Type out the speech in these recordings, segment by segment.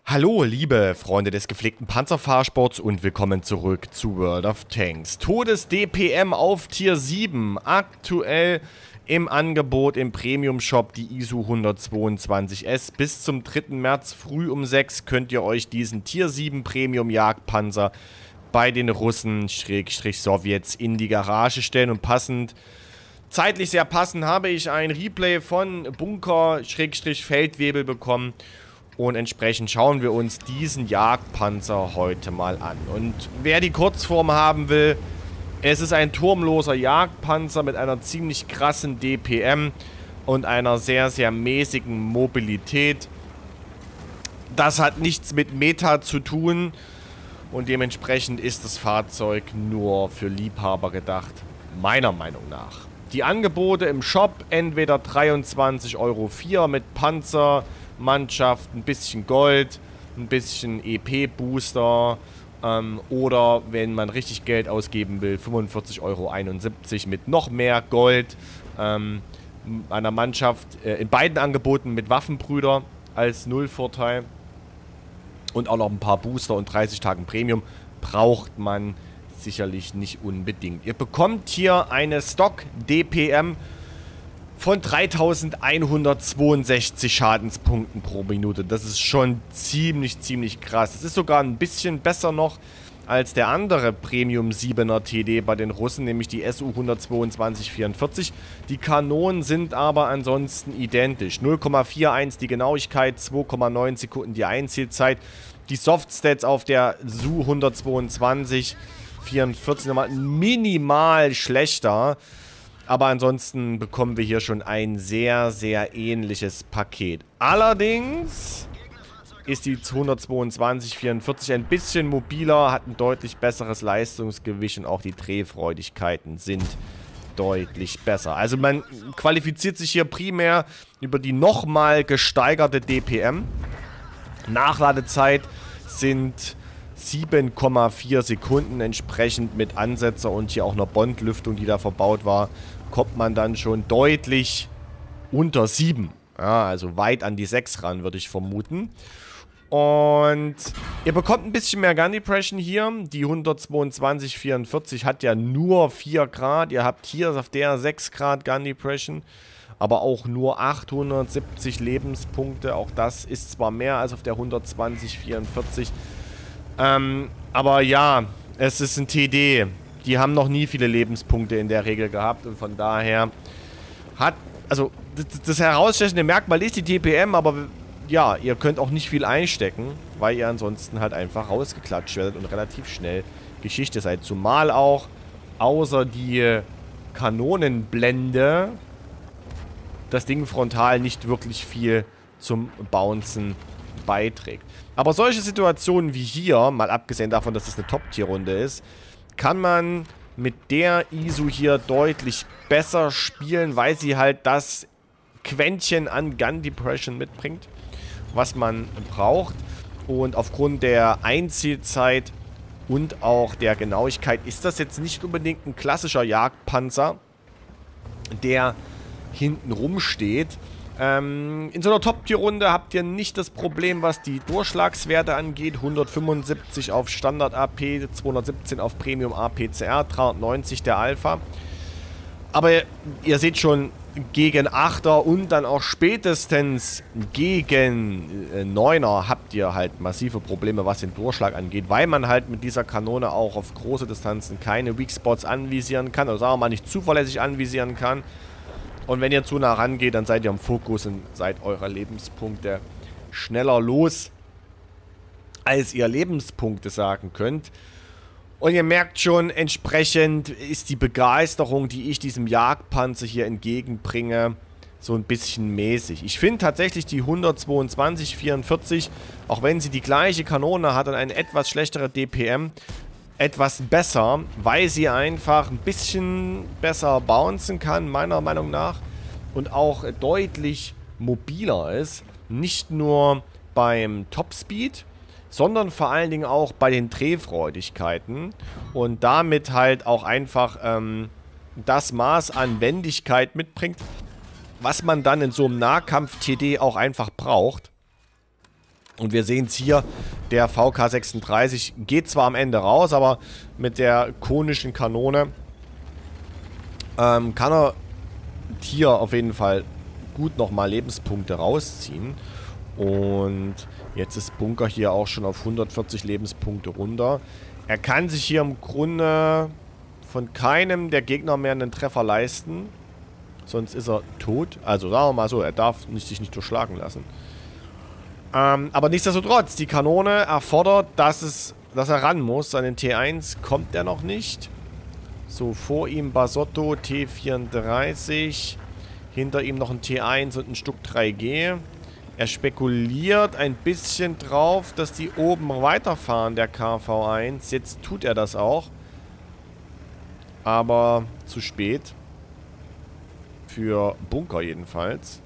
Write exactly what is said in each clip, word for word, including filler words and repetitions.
Hallo, liebe Freunde des gepflegten Panzerfahrsports und willkommen zurück zu World of Tanks. Todes-D P M auf Tier sieben, aktuell im Angebot im Premium-Shop, die I S U hundertzweiundzwanzig S. Bis zum dritten März früh um sechs könnt ihr euch diesen Tier sieben Premium-Jagdpanzer bei den Russen, Schrägstrich Sowjets, in die Garage stellen. Und passend, zeitlich sehr passend, habe ich ein Replay von Bunker, Schrägstrich Feldwebel bekommen. Und entsprechend schauen wir uns diesen Jagdpanzer heute mal an. Und wer die Kurzform haben will, es ist ein turmloser Jagdpanzer mit einer ziemlich krassen D P M und einer sehr, sehr mäßigen Mobilität. Das hat nichts mit Meta zu tun und dementsprechend ist das Fahrzeug nur für Liebhaber gedacht, meiner Meinung nach. Die Angebote im Shop, entweder dreiundzwanzig Euro vier mit Panzer, Mannschaft, ein bisschen Gold, ein bisschen E P-Booster ähm, oder wenn man richtig Geld ausgeben will, fünfundvierzig Euro einundsiebzig mit noch mehr Gold, ähm, einer Mannschaft, äh, in beiden Angeboten mit Waffenbrüder als Nullvorteil und auch noch ein paar Booster und dreißig Tagen Premium braucht man sicherlich nicht unbedingt. Ihr bekommt hier eine Stock-D P M von dreitausendeinhundertzweiundsechzig Schadenspunkten pro Minute. Das ist schon ziemlich, ziemlich krass. Das ist sogar ein bisschen besser noch als der andere Premium siebener T D bei den Russen, nämlich die S U hundertzweiundzwanzig vierundvierzig. Die Kanonen sind aber ansonsten identisch. null Komma einundvierzig die Genauigkeit, zwei Komma neun Sekunden die Einzielzeit. Die Softstats auf der S U hundertzweiundzwanzig vierundvierzig nochmal minimal schlechter. Aber ansonsten bekommen wir hier schon ein sehr, sehr ähnliches Paket. Allerdings ist die hundertzweiundzwanzig vierundvierzig ein bisschen mobiler, hat ein deutlich besseres Leistungsgewicht und auch die Drehfreudigkeiten sind deutlich besser. Also man qualifiziert sich hier primär über die nochmal gesteigerte D P M. Nachladezeit sind sieben Komma vier Sekunden, entsprechend mit Ansetzer und hier auch einer Bondlüftung, die da verbaut war, kommt man dann schon deutlich unter sieben. Ja, also weit an die sechs ran, würde ich vermuten. Und ihr bekommt ein bisschen mehr Gun Depression hier. Die hundertzweiundzwanzig vierundvierzig hat ja nur vier Grad. Ihr habt hier auf der sechs Grad Gun Depression, aber auch nur achthundertsiebzig Lebenspunkte. Auch das ist zwar mehr als auf der hundertzwanzig vierundvierzig. Ähm, aber ja, es ist ein T D. Die haben noch nie viele Lebenspunkte in der Regel gehabt und von daher hat, also das, das herausstechende Merkmal ist die D P M, aber ja, ihr könnt auch nicht viel einstecken, weil ihr ansonsten halt einfach rausgeklatscht werdet und relativ schnell Geschichte seid. Zumal auch außer die Kanonenblende das Ding frontal nicht wirklich viel zum Bouncen beiträgt. Aber solche Situationen wie hier, mal abgesehen davon, dass es eine Top-Tier-Runde ist, kann man mit der I S U hier deutlich besser spielen, weil sie halt das Quäntchen an Gun Depression mitbringt, was man braucht. Und aufgrund der Einzielzeit und auch der Genauigkeit ist das jetzt nicht unbedingt ein klassischer Jagdpanzer, der hinten rumsteht. Ähm, in so einer Top-Tier-Runde habt ihr nicht das Problem, was die Durchschlagswerte angeht. hundertfünfundsiebzig auf Standard-A P, zweihundertsiebzehn auf Premium-A P C R, dreihundertneunzig der Alpha. Aber ihr, ihr seht schon, gegen Achter und dann auch spätestens gegen äh, Neuner habt ihr halt massive Probleme, was den Durchschlag angeht, weil man halt mit dieser Kanone auch auf große Distanzen keine Weak Spots anvisieren kann, oder sagen wir mal nicht zuverlässig anvisieren kann. Und wenn ihr zu nah rangeht, dann seid ihr am Fokus und seid eure Lebenspunkte schneller los, als ihr Lebenspunkte sagen könnt. Und ihr merkt schon, entsprechend ist die Begeisterung, die ich diesem Jagdpanzer hier entgegenbringe, so ein bisschen mäßig. Ich finde tatsächlich die hundertzweiundzwanzig vierundvierzig, auch wenn sie die gleiche Kanone hat und eine etwas schlechtere D P M, etwas besser, weil sie einfach ein bisschen besser bouncen kann, meiner Meinung nach, und auch deutlich mobiler ist. Nicht nur beim Topspeed, sondern vor allen Dingen auch bei den Drehfreudigkeiten und damit halt auch einfach ähm, das Maß an Wendigkeit mitbringt, was man dann in so einem Nahkampf-T D auch einfach braucht. Und wir sehen es hier, der V K sechsunddreißig geht zwar am Ende raus, aber mit der konischen Kanone ähm, kann er hier auf jeden Fall gut nochmal Lebenspunkte rausziehen. Und jetzt ist Bunker hier auch schon auf hundertvierzig Lebenspunkte runter. Er kann sich hier im Grunde von keinem der Gegner mehr einen Treffer leisten. Sonst ist er tot. Also sagen wir mal so, er darf nicht, sich nicht durchschlagen lassen. Ähm, aber nichtsdestotrotz, die Kanone erfordert, dass, es, dass er ran muss. An den T eins kommt er noch nicht. So, vor ihm Basotto, T vierunddreißig. Hinter ihm noch ein T eins und ein Stück drei G. Er spekuliert ein bisschen drauf, dass die oben weiterfahren, der K V eins. Jetzt tut er das auch. Aber zu spät. Für Bunker jedenfalls.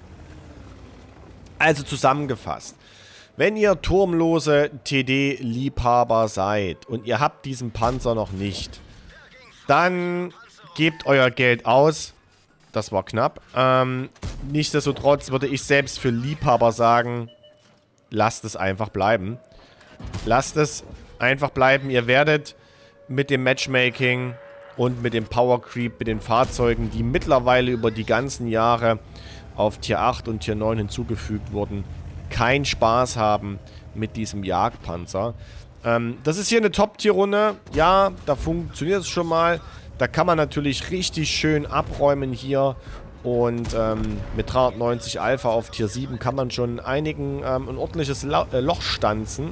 Also zusammengefasst. Wenn ihr turmlose T D-Liebhaber seid und ihr habt diesen Panzer noch nicht, dann gebt euer Geld aus. Das war knapp. Ähm, nichtsdestotrotz würde ich selbst für Liebhaber sagen, lasst es einfach bleiben. Lasst es einfach bleiben. Ihr werdet mit dem Matchmaking und mit dem Power Creep, mit den Fahrzeugen, die mittlerweile über die ganzen Jahre auf Tier acht und Tier neun hinzugefügt wurden, keinen Spaß haben mit diesem Jagdpanzer. Ähm, das ist hier eine Top-Tier-Runde. Ja, da funktioniert es schon mal. Da kann man natürlich richtig schön abräumen hier. Und ähm, mit dreihundertneunzig Alpha auf Tier sieben kann man schon einigen ähm, ein ordentliches La äh, Loch stanzen.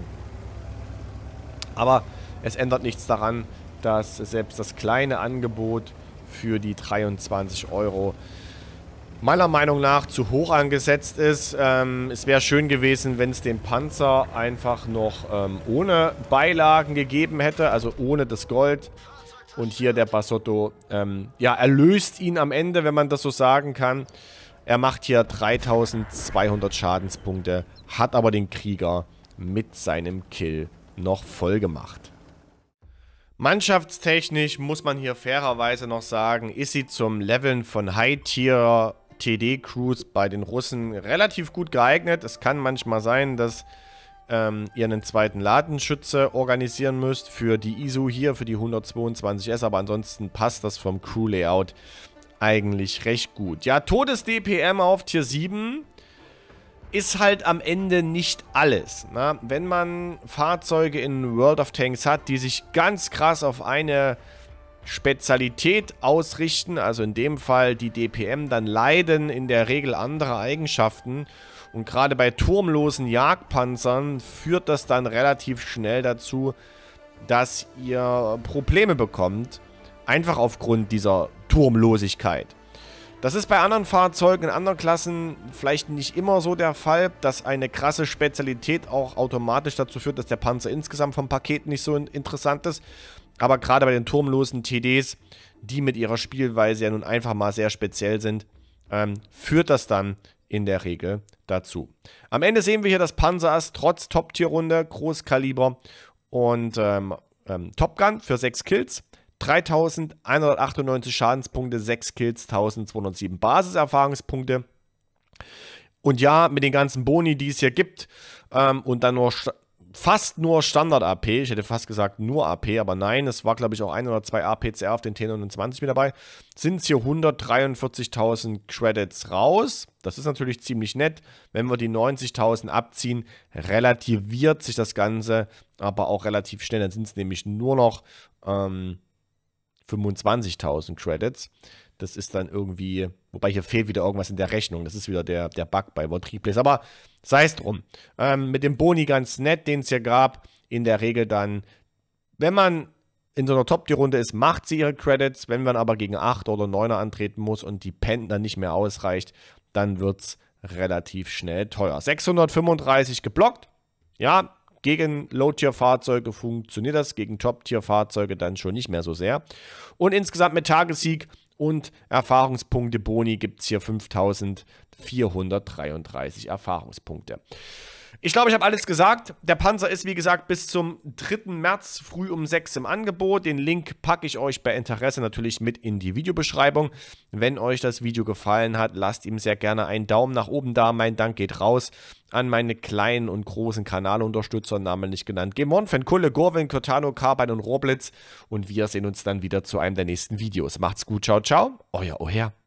Aber es ändert nichts daran, dass selbst das kleine Angebot für die dreiundzwanzig Euro meiner Meinung nach zu hoch angesetzt ist. Ähm, es wäre schön gewesen, wenn es den Panzer einfach noch ähm, ohne Beilagen gegeben hätte, also ohne das Gold. Und hier der Basotto, ähm, ja, erlöst ihn am Ende, wenn man das so sagen kann. Er macht hier dreitausendzweihundert Schadenspunkte, hat aber den Krieger mit seinem Kill noch voll gemacht. Mannschaftstechnisch muss man hier fairerweise noch sagen, ist sie zum Leveln von High-Tier T D-Crews bei den Russen relativ gut geeignet. Es kann manchmal sein, dass ähm, ihr einen zweiten Ladenschütze organisieren müsst für die I S U hier, für die hundertzweiundzwanzig S, aber ansonsten passt das vom Crew-Layout eigentlich recht gut. Ja, Todes-D P M auf Tier sieben ist halt am Ende nicht alles. Na? Wenn man Fahrzeuge in World of Tanks hat, die sich ganz krass auf eine Spezialität ausrichten, also in dem Fall die D P M, dann leiden in der Regel andere Eigenschaften. Und gerade bei turmlosen Jagdpanzern führt das dann relativ schnell dazu, dass ihr Probleme bekommt. Einfach aufgrund dieser Turmlosigkeit. Das ist bei anderen Fahrzeugen in anderen Klassen vielleicht nicht immer so der Fall, dass eine krasse Spezialität auch automatisch dazu führt, dass der Panzer insgesamt vom Paket nicht so interessant ist. Aber gerade bei den turmlosen T Ds, die mit ihrer Spielweise ja nun einfach mal sehr speziell sind, ähm, führt das dann in der Regel dazu. Am Ende sehen wir hier das Panzerass trotz Top-Tier-Runde, Großkaliber und ähm, ähm, Top Gun für sechs Kills. dreitausendeinhundertachtundneunzig Schadenspunkte, sechs Kills, eintausendzweihundertsieben Basiserfahrungspunkte. Und ja, mit den ganzen Boni, die es hier gibt, ähm, und dann nur fast nur Standard-A P, ich hätte fast gesagt nur A P, aber nein, es war glaube ich auch ein oder zwei A P C R auf den T neunundzwanzig mit dabei, sind es hier hundertdreiundvierzigtausend Credits raus. Das ist natürlich ziemlich nett. Wenn wir die neunzigtausend abziehen, relativiert sich das Ganze aber auch relativ schnell. Dann sind es nämlich nur noch ähm, fünfundzwanzigtausend Credits. Das ist dann irgendwie, wobei hier fehlt wieder irgendwas in der Rechnung. Das ist wieder der, der Bug bei World Replays. Aber sei es drum. Ähm, mit dem Boni ganz nett, den es hier gab. In der Regel dann, wenn man in so einer Top-Tier-Runde ist, macht sie ihre Credits. Wenn man aber gegen acht oder neuner antreten muss und die Pen dann nicht mehr ausreicht, dann wird es relativ schnell teuer. sechshundertfünfunddreißig geblockt. Ja, gegen Low-Tier-Fahrzeuge funktioniert das, gegen Top-Tier-Fahrzeuge dann schon nicht mehr so sehr. Und insgesamt mit Tagessieg und Erfahrungspunkte Boni gibt es hier fünftausendvierhundertdreiunddreißig Erfahrungspunkte. Ich glaube, ich habe alles gesagt. Der Panzer ist, wie gesagt, bis zum dritten März früh um sechs im Angebot. Den Link packe ich euch bei Interesse natürlich mit in die Videobeschreibung. Wenn euch das Video gefallen hat, lasst ihm sehr gerne einen Daumen nach oben da. Mein Dank geht raus an meine kleinen und großen Kanalunterstützer, Namen nicht genannt. Gemon, Fenkulle, Gorwin, Cortano, Carbine und Roblitz. Und wir sehen uns dann wieder zu einem der nächsten Videos. Macht's gut, ciao, ciao. Euer Oher.